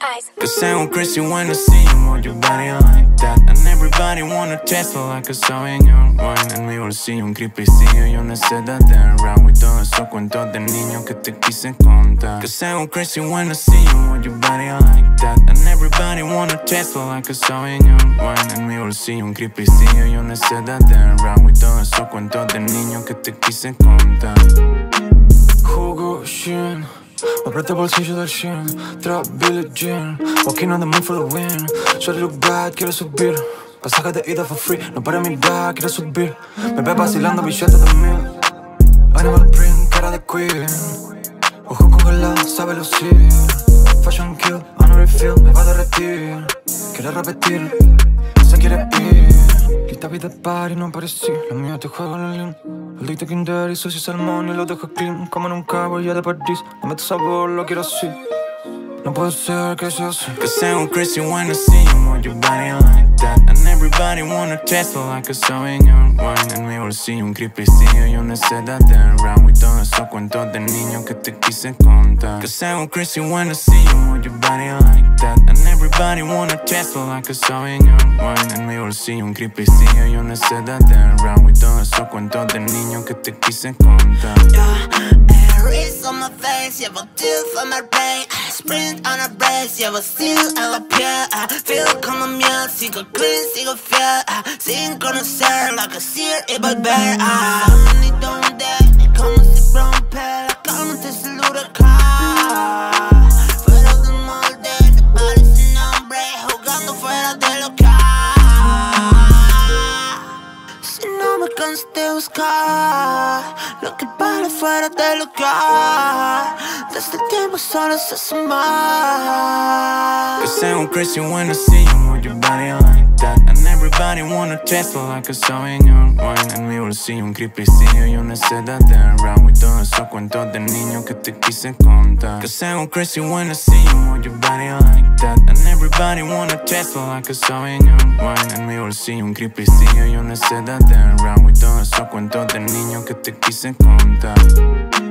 Rise. Cause I went crazy when I see you move your body like that. And everybody wanna taste it like I saw in your wine. En mi bolsillo un creepycillo y una seda de rap. Y todos esos cuentos de niños que te quise contar. Cause I went crazy when I see you move your body like that. And everybody wanna taste it like I saw in your wine. En mi bolsillo un creepycillo y una seda de rap. Y todos esos cuentos de niños que te quise contar. Hugo Shin, me aprieta el bolsillo del Shin. Trap Billie Jean, walking on the moon for the win. Shorty look bad, quiero subir. Pasaje de ida for free, no para mirar, quiero subir. Me ve vacilando billetes de 1000. Animal print, cara de queen. Ojo congelado, sabe lucir. Fashion kill, on a refill, me va a derretir. Quiere repetir, se quiere ir. Lista vida de party, no aparecí. Lo mío te juego en el link. El dicto Kinder y sucio salmón y lo dejo clean. Como en un cabo ya de París. No meto sabor, lo quiero así. No puede ser que sea así. Cause I went crazy when I see you move your body like that. And everybody wanna taste it like I saw in your wine. En mi bolsillo un creepycillo y una seda de rap. Y todos esos cuentos de niños que te quise contar. Cause I went crazy when I see you move your body like that. And everybody wanna taste it like I saw in your wine. En mi bolsillo un creepycillo y una seda de rap. Y todos esos cuentos de niños que te quise contar. Wrist on my face, llevo tears on my brain. Sprint on a brace, llevo steel en la piel. Feel como miel, sigo clean, sigo fiel. Sin conocer lo que decir y volver. Ni donde, ni como si rompe. La calma antes del huracán. Fuera del molde, te parece nombre. Jugando fuera del local. Si no me cansé de buscar lo que para fuera del lugar. Desde el tiempo solo se hace mal. Cause I went crazy when I see you move your body like that. And everybody wanna taste it like I saw in your wine. En mi bolsillo un creepycillo y una seda de rap. Y todos esos cuentos de niños que te quise contar. Cause I went crazy when I see you move your body like that. And everybody wanna taste it like I saw in your wine. En mi bolsillo un creepycillo y una seda de rap. Y todos esos cuentos de niños que te quise contar.